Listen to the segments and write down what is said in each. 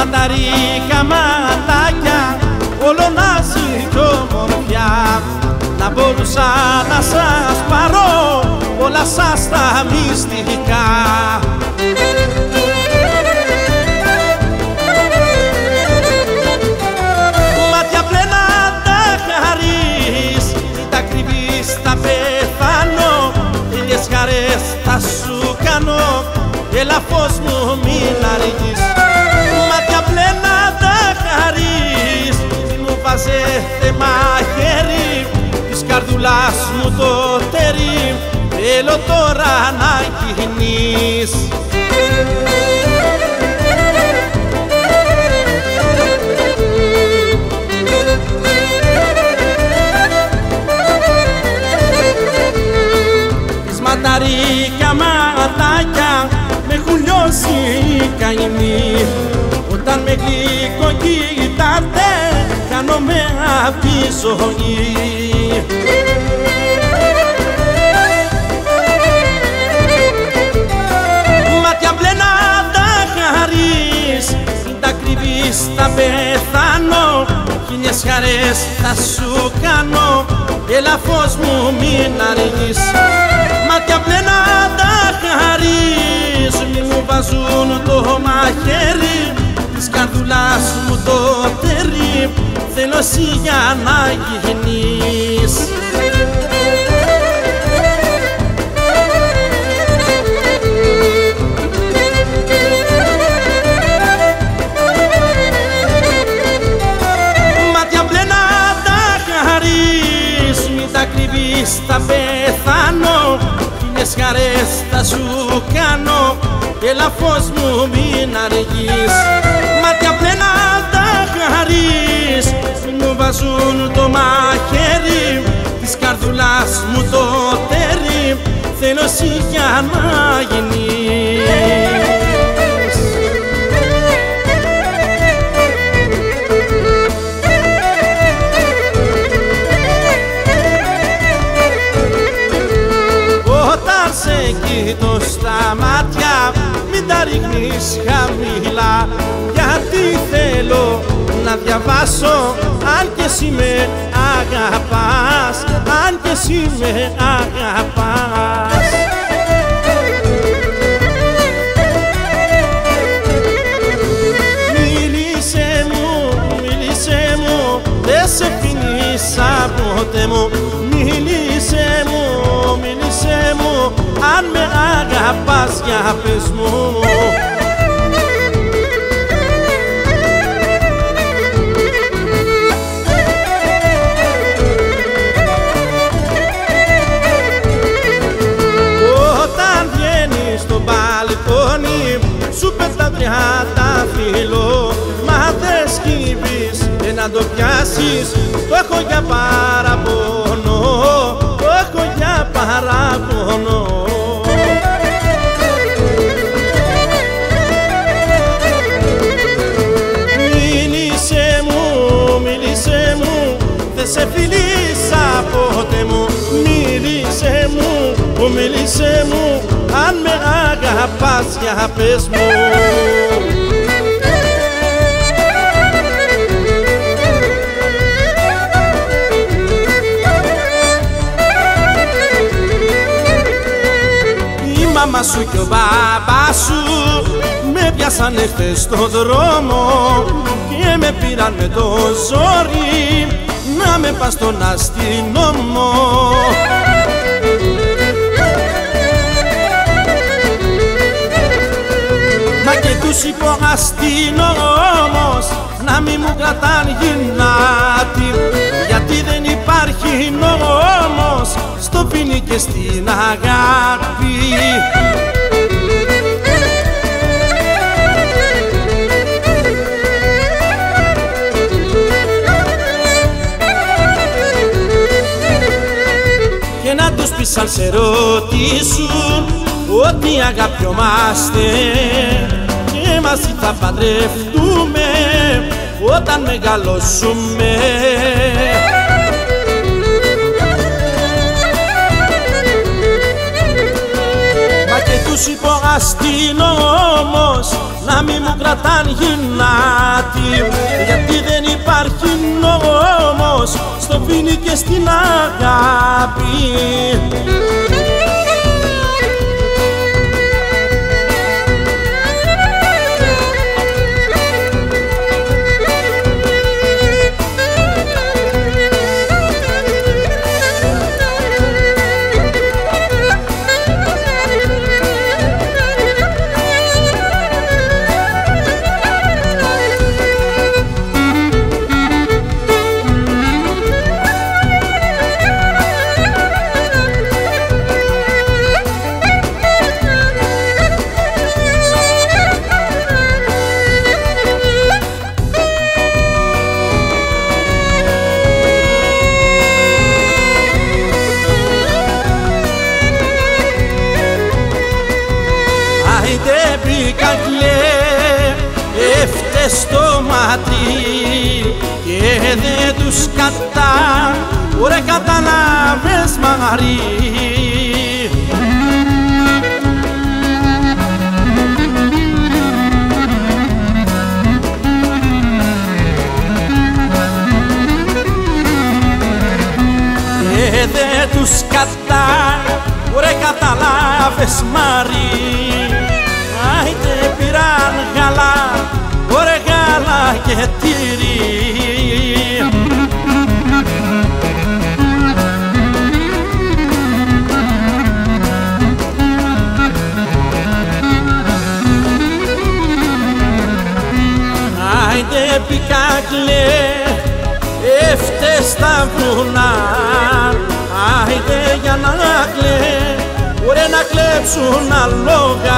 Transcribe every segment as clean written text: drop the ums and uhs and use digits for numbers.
Μανταρίκα ματάκια, όλο να ζητώ μορφιά. Να μπορούσα να σας πάρω όλα σας τα μυστικά. Μάτια πλένα τα χαρείς, μην τα κρυβείς, τα πεθάνω. Χίλιες χαρές θα σου κάνω, έλα φως μου μην αργείς. Μάτια πλένα τα χαρείς, μην μου βάζετε μαχαίρι, της καρδουλάς μου το τέρι, θέλω τώρα να γίνεις. Τις μανταρίκα ματάκια με έχουν λιώσει οι καημοί. Όταν με γλυκό κοιτάτε, χάνομαι απ' τη ζωή. Μάτια πλένα τα χαρείς, μην τα κρυβείς, τα πεθάνω. Χίλιες χαρές θα σου κάνω, έλα φως μου μην αργείς. Μάτια πλένα τα χαρείς, μη μου βάζουν το μαχαίρι, της καρδουλάς μου το τέρι, θέλω εσύ για να γίνεις. Μάτια πλένα τα χαρείς, μην τα κρυβείς, τα πεθάνω. Χίλιες χαρές θα σου κάνω, έλα φως μου μην αργείς. Μάτια πλένα τα χαρείς, μην μου βάζουν το μαχαίρι, της καρδουλάς μου το τέρι, θέλω εσύ για να γίνεις. Όταν σε κοιτώ στα μάτια, μην τα ρίχνεις χαμηλά, γιατί θέλω να διαβάσω αν και εσύ με αγαπάς, αν και εσύ με αγαπάς. Μίλησέ μου, δεν σε φιλήσα ποτέ μου. Μίλησέ μου, αν με αγαπάς για πες μου. Όταν βγαίνεις στο μπαλκόνι, σου πέφτα τριανταφυλλό, μα δεν σκύβεις να το πιάσεις, το έχω για παραπονό, το έχω για παραπονό. Μίλησέ μου, δεν σε φιλήσα ποτέ μου. Μίλησέ μου, αν με αγαπάς για πες μου. Η μαμά σου και ο μπαμπάς σου με πιάσανε χθες στο δρόμο και με πήραν με το ζόρι να με πας στον αστυνόμο. Μα και τους είπε ο αστυνόμος να μη μου κρατάν γυνάτη, γιατί δεν υπάρχει νόμος στο ποινί και στην αγάπη. Και να τους πεις αν σε ρωτήσουν ότι αγαπιόμαστε και μαζί θα παντρευτούμε όταν μεγαλώσουμε. Μα και τους είπα ο αστυνόμος να μη μου κρατάν γυνάτη, γιατί δεν υπάρχει νόμος στο πίνι και στην αγάπη. Έφτες στο μάτι και δεν τους ωραία καταλάβες μαγαρί. Και δεν τους ωραία καταλάβες μαρί. Άιντε πήραν γάλα, ωραία γάλα και τυρί. Άιντε πικάκλε, έφτες στα βουνά. Άιντε για να ωραία να κλέψουν αλόγα.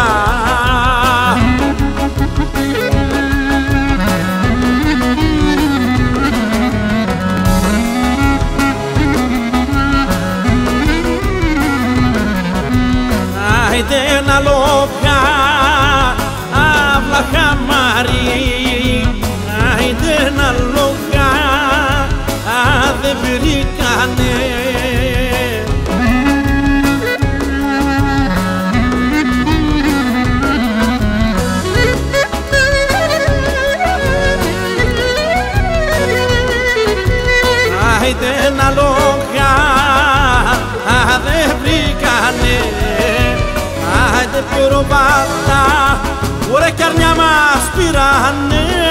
Άιντε ένα λόγα, αύλα χαμάρι. Άιντε ένα λόγα, δεν βρήκανε. Άιντε ένα λόγα, δεν βρήκανε. Άιντε πυροβάτα, ωραία κι αρνιά μας πήρανε.